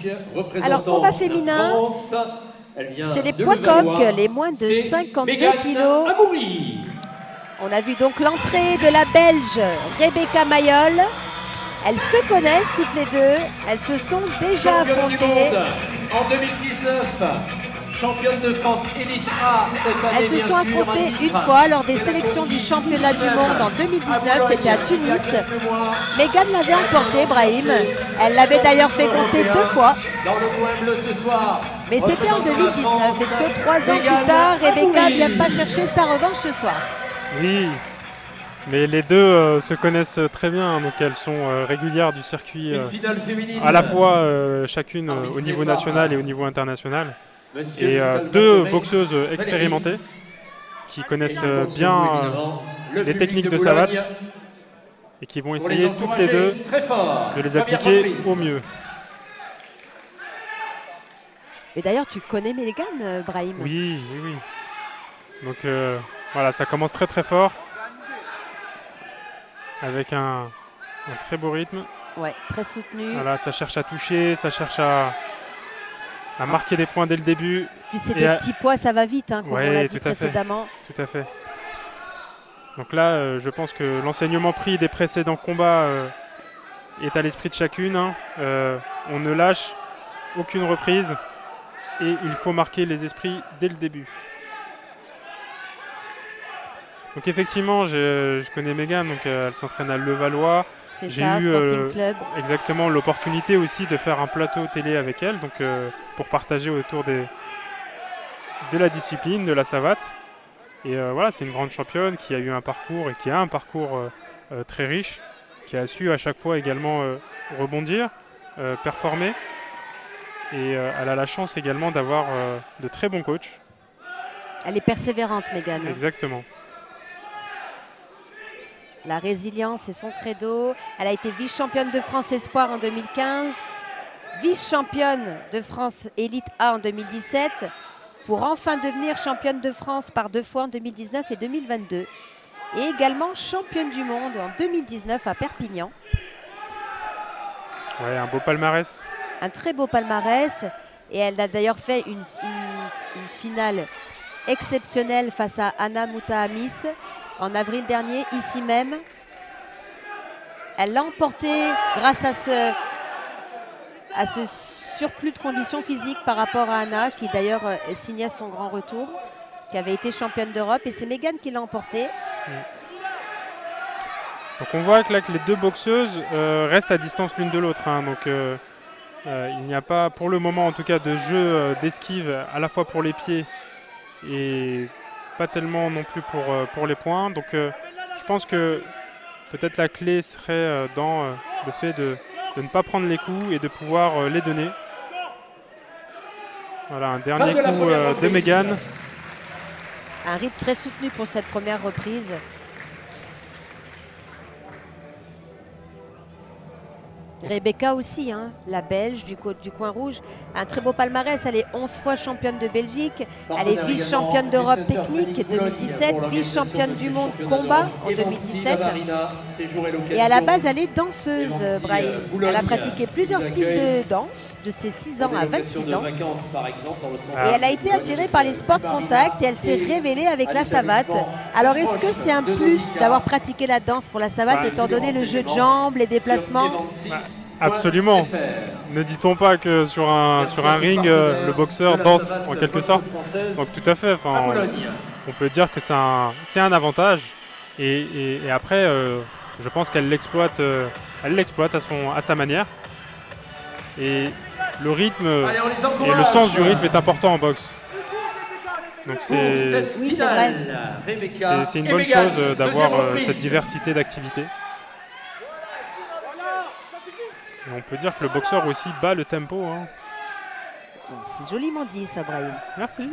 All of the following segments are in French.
Alors, combat féminin, chez les poids coqs, les moins de 52 kilos. On a vu donc l'entrée de la Belge Rebecca Mayol. Elles se connaissent toutes les deux, elles se sont déjà affrontées. En 2019, championne de France Elite A cette année. Elles se sont affrontées une fois lors des sélections du championnat du monde en 2019, c'était à Tunis. Megan l'avait emporté, Brahim. Elle l'avait d'ailleurs fait compter 2 fois. Dans le coin bleu ce soir. Mais c'était en 2019. Est-ce que 3 ans plus tard, Rebecca ne vient pas chercher sa revanche ce soir? Oui, mais les deux se connaissent très bien, donc elles sont régulières du circuit, à la fois chacune au niveau national et au niveau international. Et 2 boxeuses expérimentées qui connaissent bien les techniques de savate et qui vont essayer toutes les deux de les appliquer au mieux. Et d'ailleurs, tu connais Megan, Brahim? Oui, oui, oui. Donc voilà, ça commence très très fort avec un très beau rythme. Ouais, très soutenu. Voilà, ça cherche à toucher, ça cherche à marquer des points dès le début. Puis c'est des petits poids, ça va vite, hein, comme on l'a dit précédemment. Tout à fait. Donc là, je pense que l'enseignement pris des précédents combats est à l'esprit de chacune. Hein. On ne lâche aucune reprise et il faut marquer les esprits dès le début. Donc effectivement, je connais Megan, donc elle s'entraîne à Levallois. C'est ça, Sporting Club. Exactement, l'opportunité aussi de faire un plateau télé avec elle, donc pour partager autour de la discipline, de la savate. Et voilà, c'est une grande championne qui a eu un parcours et qui a un parcours très riche, qui a su à chaque fois également rebondir, performer. Et elle a la chance également d'avoir de très bons coachs. Elle est persévérante, Megan. Exactement. La résilience est son credo. Elle a été vice-championne de France Espoir en 2015, vice-championne de France Élite A en 2017, pour enfin devenir championne de France par 2 fois en 2019 et 2022. Et également championne du monde en 2019 à Perpignan. Ouais, un beau palmarès. Un très beau palmarès. Et elle a d'ailleurs fait une finale exceptionnelle face à Anna Moutahamis en avril dernier, ici même. Elle l'a emporté grâce à ce surplus de conditions physiques par rapport à Anna, qui d'ailleurs signait son grand retour, qui avait été championne d'Europe. Et c'est Megan qui l'a emporté. Donc on voit que là que les 2 boxeuses restent à distance l'une de l'autre. Hein. Donc il n'y a pas pour le moment en tout cas de jeu d'esquive à la fois pour les pieds et pas tellement non plus pour les points. Donc je pense que peut-être la clé serait dans le fait de ne pas prendre les coups et de pouvoir les donner. Voilà, un dernier coup de Megan. Un rythme très soutenu pour cette première reprise. Rebecca aussi, hein, la Belge du coin rouge, un très beau palmarès. Elle est 11 fois championne de Belgique. Elle est vice-championne d'Europe technique 2017, vice-championne du monde combat en 2017. Et à la base, elle est danseuse, Brahim. Elle a pratiqué plusieurs styles de danse, de ses 6 ans à 26 ans. Et elle a été attirée par les sports de contact et elle s'est révélée avec la savate. Alors, est-ce que c'est un plus d'avoir pratiqué la danse pour la savate, étant donné le jeu de jambes, les déplacements? Absolument. Ne dit-on pas que sur un ring, le boxeur danse en quelque sorte? Donc tout à fait. Enfin, on peut dire que c'est un avantage. Et après, je pense qu'elle l'exploite à sa manière. Et le rythme et le sens du rythme est important en boxe. Donc c'est vrai. C'est une bonne chose d'avoir cette diversité d'activités. On peut dire que le boxeur aussi bat le tempo. Hein. C'est joliment dit ça, Brahim. Merci.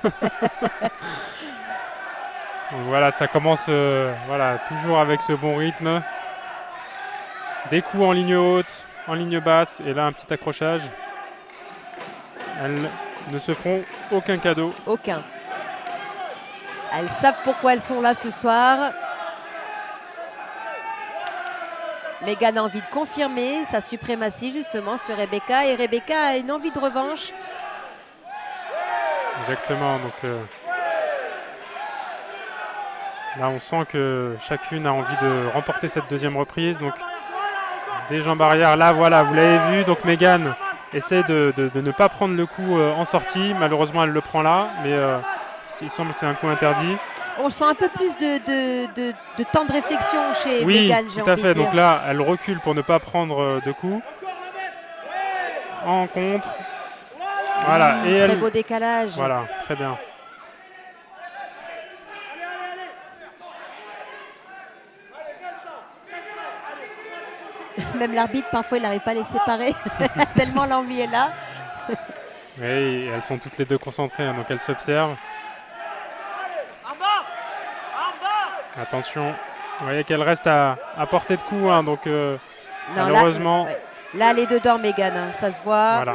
Donc voilà, ça commence voilà, toujours avec ce bon rythme. Des coups en ligne haute, en ligne basse et là un petit accrochage. Elles ne se font aucun cadeau. Aucun. Elles savent pourquoi elles sont là ce soir. Megan a envie de confirmer sa suprématie justement sur Rebecca. Et Rebecca a une envie de revanche. Exactement. Donc là, on sent que chacune a envie de remporter cette deuxième reprise. Donc des jambes arrière. Là, voilà, vous l'avez vu. Donc Megan essaie de ne pas prendre le coup en sortie. Malheureusement, elle le prend là. Mais il semble que c'est un coup interdit. On sent un peu plus de temps de réflexion chez oui, Megan, j'ai tout à envie fait. de dire. Donc là, elle recule pour ne pas prendre de coups. En contre. Voilà. Et très elle... beau décalage. Voilà, très bien. Même l'arbitre, parfois, il n'arrive pas à les séparer. Tellement l'envie est là. Oui, elles sont toutes les deux concentrées, hein, donc elles s'observent. Attention, vous voyez qu'elle reste à portée de coup, hein, donc Non, malheureusement... Là, elle est dedans, Megan, hein, ça se voit. Voilà.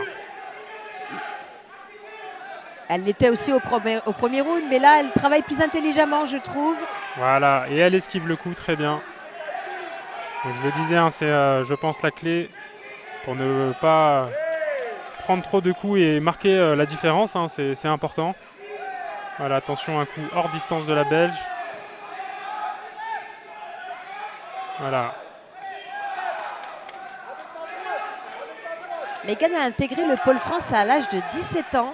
Elle l'était aussi au premier round, mais là, elle travaille plus intelligemment, je trouve. Voilà, et elle esquive le coup très bien. Donc, je le disais, hein, c'est, je pense, la clé pour ne pas prendre trop de coups et marquer la différence, hein, c'est important. Voilà, attention, un coup hors distance de la Belge. Voilà. Megan a intégré le pôle France à l'âge de 17 ans.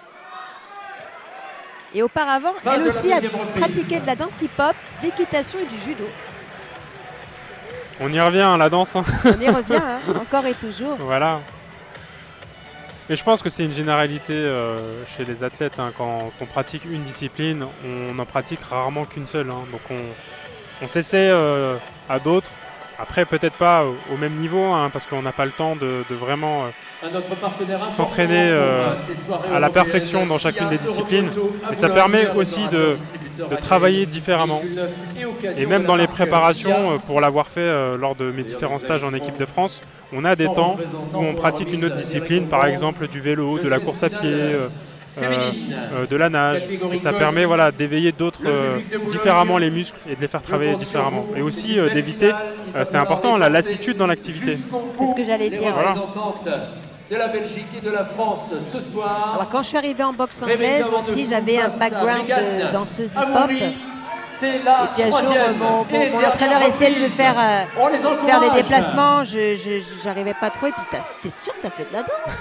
Et auparavant, elle aussi a pratiqué de la danse hip-hop, de l'équitation et du judo. On y revient, hein, la danse. Hein. On y revient, hein, encore et toujours. Voilà. Et je pense que c'est une généralité chez les athlètes. Hein, quand on pratique une discipline, on n'en pratique rarement qu'une seule. Hein, donc on s'essaie à d'autres. Après, peut-être pas au même niveau, hein, parce qu'on n'a pas le temps de vraiment s'entraîner à la perfection dans chacune des disciplines. Et ça permet aussi de travailler différemment. Et même dans les préparations, pour l'avoir fait lors de mes différents stages en équipe de France, on a des temps où on pratique une autre discipline, par exemple du vélo, de la course à pied, de la nage. Et ça permet voilà, d'éveiller d'autres différemment les muscles et de les faire travailler différemment. Et aussi d'éviter, c'est important, la lassitude dans l'activité. C'est ce que j'allais dire. Voilà. De la Belgique et de la France ce soir. Alors, quand je suis arrivée en boxe anglaise aussi, j'avais un background de danseuse hip-hop. Et puis un jour, mon entraîneur essayait de me faire des déplacements. Je n'arrivais pas trop. Et puis, t'es sûr que tu as fait de la danse?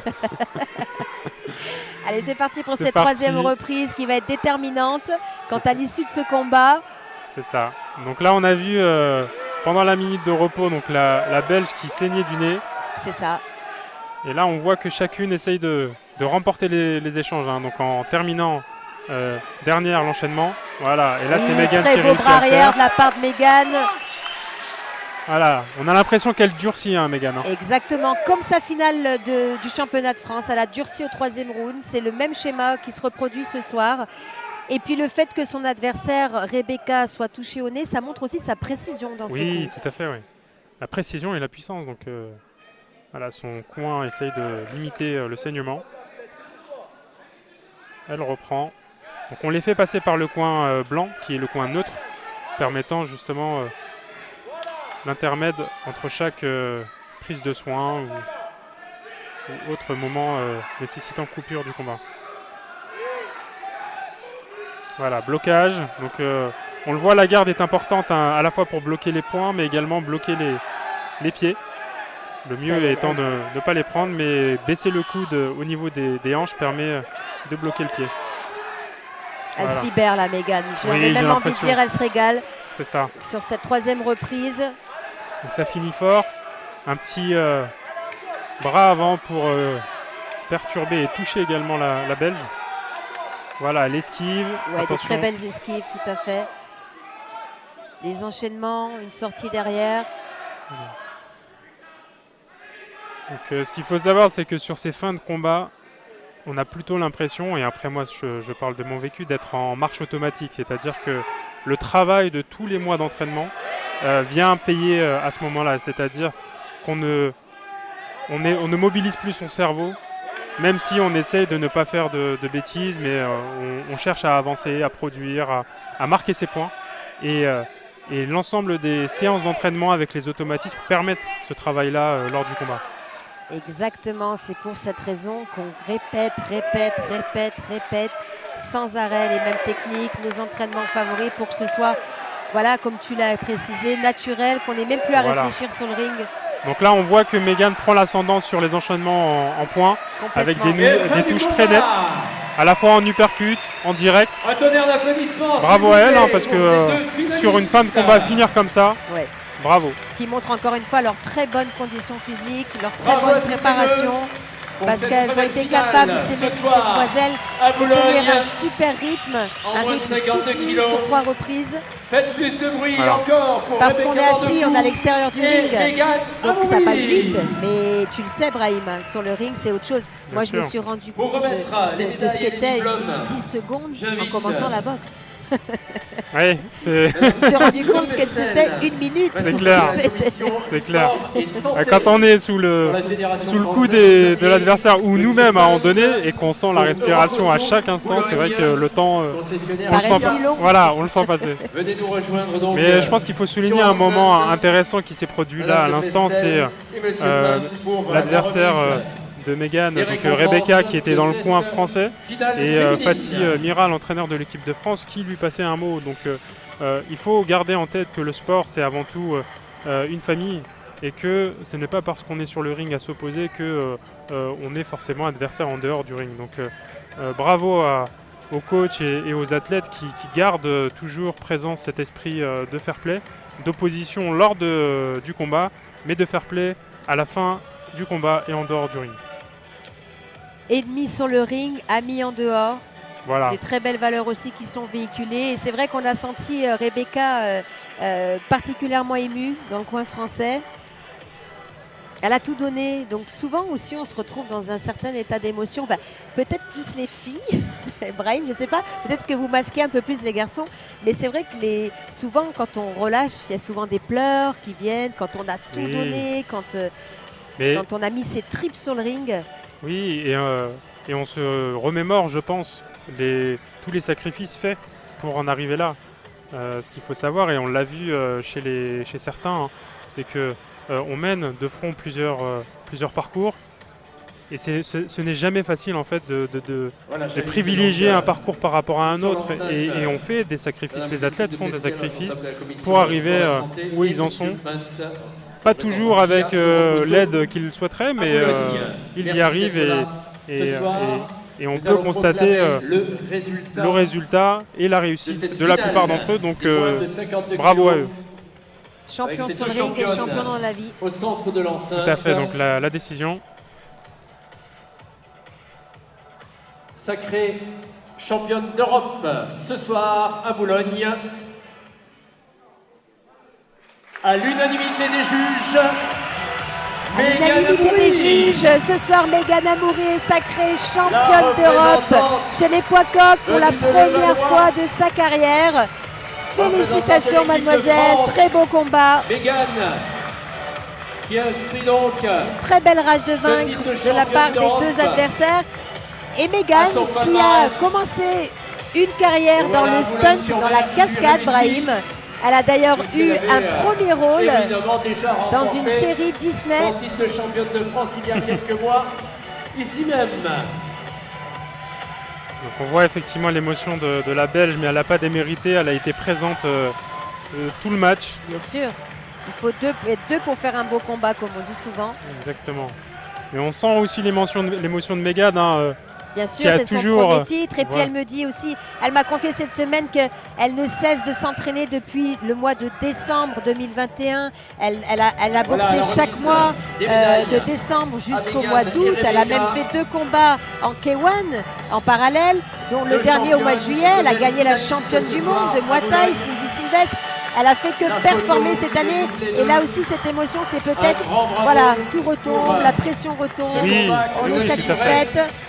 Allez, c'est parti pour cette troisième reprise qui va être déterminante quant à l'issue de ce combat. C'est ça. Donc là, on a vu pendant la minute de repos donc la Belge qui saignait du nez. C'est ça. Et là, on voit que chacune essaye de remporter les échanges. Hein. Donc en terminant dernière l'enchaînement. Voilà. Et là, c'est Megan qui réussit à le faire. Très beau bras arrière de la part de Megan. Voilà. On a l'impression qu'elle durcit, hein, Megan. Hein. Exactement. Comme sa finale du championnat de France. Elle a durci au troisième round. C'est le même schéma qui se reproduit ce soir. Et puis le fait que son adversaire, Rebecca, soit touchée au nez, ça montre aussi sa précision dans ses coups. Oui, tout à fait, oui. La précision et la puissance. Donc voilà, son coin essaye de limiter le saignement. Elle reprend. Donc on les fait passer par le coin blanc, qui est le coin neutre, permettant justement l'intermède entre chaque prise de soin ou autre moment nécessitant coupure du combat. Voilà, blocage. Donc on le voit, la garde est importante hein, à la fois pour bloquer les poings, mais également bloquer les pieds. Le mieux étant de ne pas les prendre, mais baisser le coude au niveau des hanches permet de bloquer le pied. Elle se libère là, Megan. J'avais même envie de dire, elle se régale. C'est ça. Sur cette troisième reprise. Donc ça finit fort. Un petit bras avant pour perturber et toucher également la Belge. Voilà, l'esquive. Ouais, des très belles esquives, tout à fait. Des enchaînements, une sortie derrière. Donc, ce qu'il faut savoir, c'est que sur ces fins de combat, on a plutôt l'impression, et après moi je parle de mon vécu, d'être en marche automatique. C'est-à-dire que le travail de tous les mois d'entraînement vient payer à ce moment-là. C'est-à-dire qu'on ne mobilise plus son cerveau, même si on essaye de ne pas faire de bêtises, mais on cherche à avancer, à produire, à marquer ses points. Et Et l'ensemble des séances d'entraînement avec les automatismes permettent ce travail-là lors du combat. Exactement, c'est pour cette raison qu'on répète sans arrêt les mêmes techniques, nos entraînements favoris pour que ce soit, voilà, comme tu l'as précisé, naturel, qu'on n'ait même plus à réfléchir sur le ring. Donc là, on voit que Megan prend l'ascendant sur les enchaînements en points, avec des touches très nettes, à la fois en uppercut, en direct. Un tonnerre d'applaudissements. Bravo à elle, hein, parce que sur une fin de combat, finir comme ça, ouais. Bravo. Ce qui montre encore une fois leur très bonne condition physique, leur très bonne préparation, parce qu'elles ont été capables, ces demoiselles, de tenir un super rythme, un rythme soutenu sur 3 reprises. Faites plus de bruit encore pour parce qu'on est assis, on est à l'extérieur du ring, donc ça passe vite. Mais tu le sais, Brahim, sur le ring, c'est autre chose. Moi, je me suis rendu compte de ce qu'était 10 secondes en commençant la boxe. Oui, je me suis rendu compte ce que c'était 1 minute. C'est clair. C'est clair. Quand on est sous le coup de l'adversaire ou nous-mêmes à en donner et qu'on sent la respiration à chaque instant, c'est vrai que le temps, on le sent passer. Mais je pense qu'il faut souligner un moment intéressant qui s'est produit là à l'instant, c'est l'adversaire de Megan, donc Rebecca qui était dans le coin français, et Fatih Mira, l'entraîneur de l'équipe de France, qui lui passait un mot. Donc il faut garder en tête que le sport, c'est avant tout une famille, et que ce n'est pas parce qu'on est sur le ring à s'opposer que on est forcément adversaire en dehors du ring. Donc bravo aux coachs et aux athlètes qui gardent toujours présent cet esprit de fair play, d'opposition lors du combat, mais de fair play à la fin du combat et en dehors du ring. Ennemis sur le ring, amis en dehors. Voilà. Des très belles valeurs aussi qui sont véhiculées. Et c'est vrai qu'on a senti Rebecca particulièrement émue dans le coin français. Elle a tout donné. Donc souvent aussi, on se retrouve dans un certain état d'émotion. Bah, peut-être plus les filles. Brahim, je ne sais pas. Peut-être que vous masquez un peu plus les garçons. Mais c'est vrai que souvent, quand on relâche, il y a souvent des pleurs qui viennent. Quand on a tout donné, quand on a mis ses tripes sur le ring. Oui, et on se remémore, je pense, tous les sacrifices faits pour en arriver là. Ce qu'il faut savoir, et on l'a vu chez certains, hein, c'est qu'on mène de front plusieurs parcours. Et ce n'est jamais facile en fait de privilégier un parcours par rapport à un autre. Et on fait des sacrifices, les athlètes font des sacrifices pour arriver où ils en sont. Pas toujours avec l'aide qu'ils souhaiteraient, mais ils y arrivent et on peut constater le résultat et la réussite de la plupart d'entre eux. Donc bravo à eux. Champion sur le ring et champion dans la vie. Au centre de l'enceinte. Tout à fait, donc la décision. Sacrée championne d'Europe ce soir à Boulogne. À l'unanimité des juges, l'unanimité des juges, ce soir Megan Amouri est sacrée championne d'Europe chez les poids coqs pour la première fois de sa carrière. Félicitations mademoiselle, très beau combat. Megan qui inscrit donc une très belle rage de vaincre de la part des deux adversaires. Et Megan qui a commencé une carrière dans le stunt, dans la cascade, Brahim. Elle a d'ailleurs eu un premier rôle dans une série Disney. Son titre de championne de France il y a quelques mois, ici même. Donc on voit effectivement l'émotion de la Belge, mais elle n'a pas démérité, elle a été présente tout le match. Bien sûr, il faut être deux pour faire un beau combat, comme on dit souvent. Exactement. Mais on sent aussi l'émotion de Megan. Hein, bien sûr, c'est son premier titre. Et puis elle me dit aussi, elle m'a confié cette semaine qu'elle ne cesse de s'entraîner depuis le mois de décembre 2021. Elle a boxé chaque mois de décembre jusqu'au mois d'août. Elle a même fait 2 combats en K1 en parallèle, dont le dernier au mois de juillet. Elle a gagné la championne du monde de Muay Thai, Cindy Sylvestre. Elle a fait que performer cette année. Et là aussi, cette émotion, c'est peut-être, voilà, tout retombe, la pression retombe. Oui, on est satisfaite.